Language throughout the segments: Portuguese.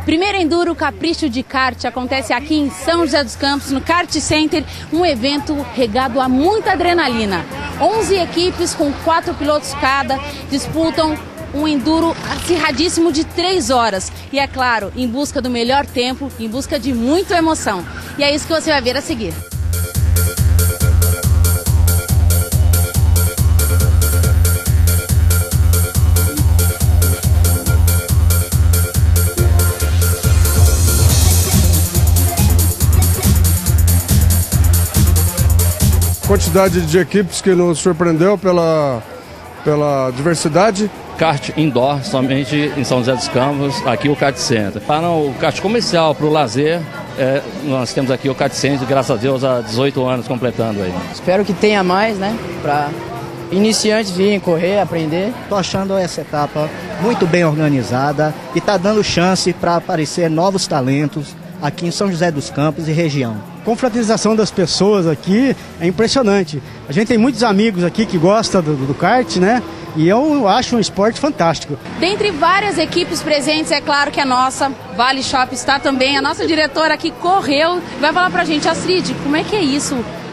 Primeiro Enduro Capricho de Kart acontece aqui em São José dos Campos, no Kart Center, um evento regado a muita adrenalina. 11 equipes com 4 pilotos cada disputam um enduro acirradíssimo de 3 horas. E é claro, em busca do melhor tempo, em busca de muita emoção. E é isso que você vai ver a seguir. Quantidade de equipes que nos surpreendeu pela diversidade. Kart indoor, somente em São José dos Campos, aqui o Kart Center. Para o kart comercial, para o lazer, nós temos aqui o Kart Center, graças a Deus, há 18 anos completando aí. Espero que tenha mais, né, para iniciantes virem correr, aprender. Estou achando essa etapa muito bem organizada e está dando chance para aparecer novos talentos aqui em São José dos Campos e região. A confraternização das pessoas aqui é impressionante. A gente tem muitos amigos aqui que gostam do kart, né? E eu acho um esporte fantástico. Dentre várias equipes presentes, é claro que a nossa Vale Shop está também. A nossa diretora aqui correu, vai falar pra gente, Astrid, como é que é isso?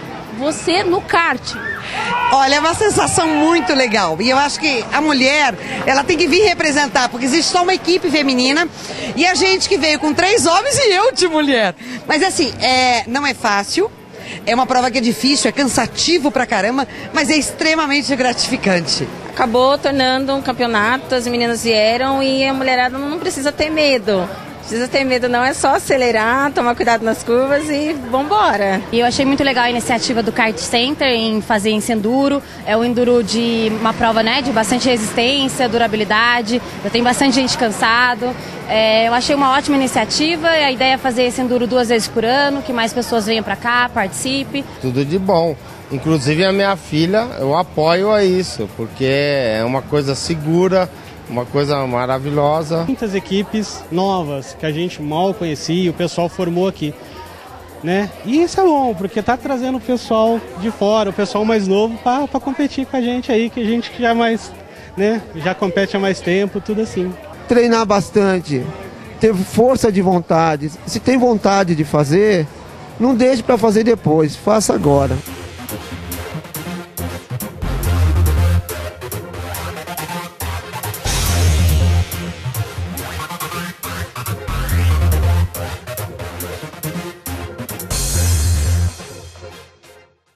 Você no kart? Olha, é uma sensação muito legal. E eu acho que a mulher, ela tem que vir representar, porque existe só uma equipe feminina e a gente que veio com 3 homens e eu de mulher. Mas assim, não é fácil, é uma prova que é difícil, é cansativo pra caramba, mas é extremamente gratificante. Acabou tornando um campeonato, as meninas vieram e a mulherada não precisa ter medo. Precisa ter medo não, é só acelerar, tomar cuidado nas curvas e vambora. E eu achei muito legal a iniciativa do Kart Center em fazer esse enduro. É um enduro de uma prova, né, de bastante resistência, durabilidade. Já tem bastante gente cansado. Eu achei uma ótima iniciativa. A ideia é fazer esse enduro 2 vezes por ano, que mais pessoas venham para cá, participe. Tudo de bom. Inclusive a minha filha, eu apoio a isso, porque é uma coisa segura, uma coisa maravilhosa. Muitas equipes novas que a gente mal conhecia e o pessoal formou aqui, né? E isso é bom, porque tá trazendo o pessoal de fora, o pessoal mais novo para competir com a gente aí, que a gente já mais, né, já compete há mais tempo, tudo assim. Treinar bastante, ter força de vontade. Se tem vontade de fazer, não deixe para fazer depois, faça agora.